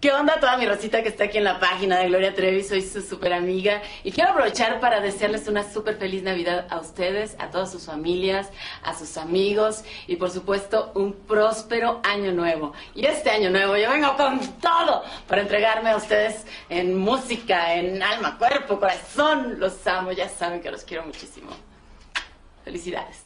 ¿Qué onda toda mi Rosita que está aquí en la página de Gloria Trevi? Soy su súper amiga y quiero aprovechar para desearles una súper feliz Navidad a ustedes, a todas sus familias, a sus amigos y por supuesto un próspero año nuevo. Y este año nuevo yo vengo con todo para entregarme a ustedes en música, en alma, cuerpo, corazón. Los amo, ya saben que los quiero muchísimo. Felicidades.